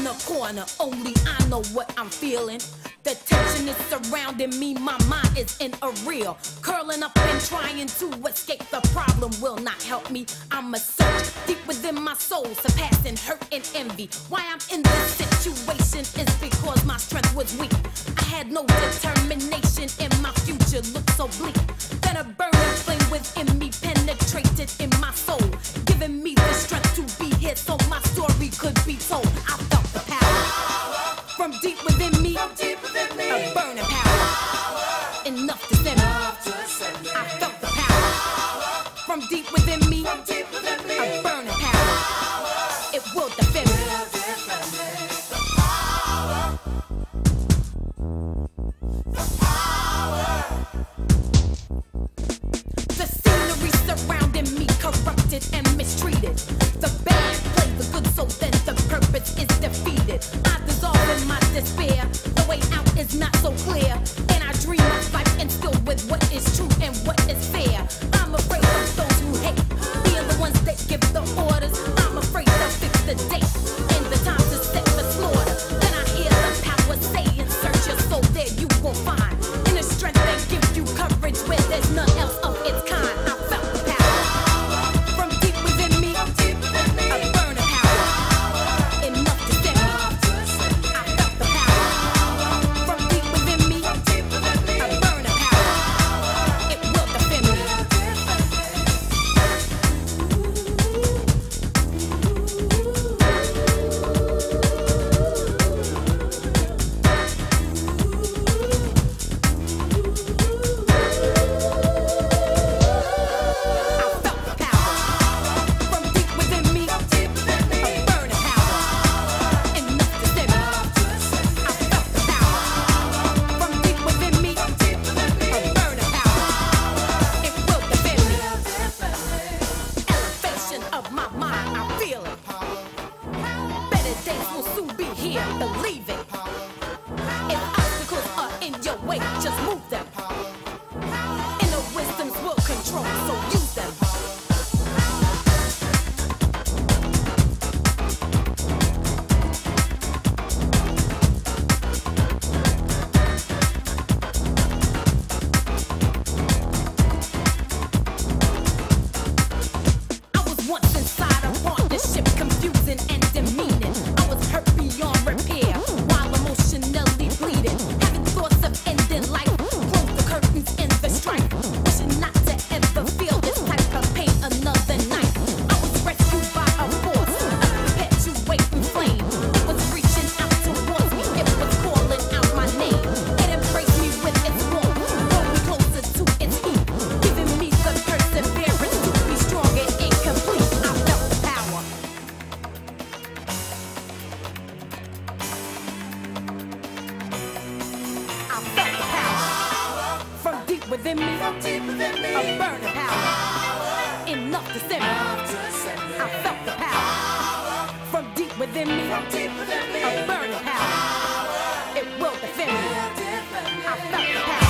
in a corner, only I know what I'm feeling. The tension is surrounding me, my mind is in a reel. Curling up and trying to escape the problem will not help me. I'm a search deep within my soul, surpassing hurt and envy. Why I'm in this situation is because my strength was weak. I had no determination and my future looked so bleak. Then a burning flame within me penetrated in my soul, giving me the strength to be here so my story could be told. I felt the power from deep within me, a burning power, enough to send me. I felt the power from deep within me, a burning power, it will defend me. The scenery surrounding me corrupted and mistreated. The bad play the good, so then the purpose is defeated. I dissolve in my despair. The way out is not so clear, and I dream of life instilled with what is true and what is fair. I'm afraid of those who hate, being the ones that give the orders. I'm afraid they'll fix the date and the time to set the slaughter. Then I hear the power saying, "Search your soul, there you will find inner strength that gives you courage where there's none else of its kind." I felt the power from deep within me, a burning power, enough to send me. I felt the power from deep within me, a burning power, it will defend me. Believe it. If obstacles are in your way, just move them. Inner wisdoms will control, so use them. I was once inside a partnership, confusing and demeaning. I was hurt beyond repair, while emotionally bleeding. Having thoughts of ending life, close the curtains in the strife. Wishing not to ever feel this type of pain another night. I was rescued by a force, a perpetuating flame. It was reaching out towards me, it was calling out my name. It embraced me with its warmth, pulled me closer to its heat, giving me the perseverance to be strong and incomplete. I felt the power. I felt the power from deep within me, a burning power, enough to send me. I felt the power from deep within me, a burning power, it will defend me. I felt the power.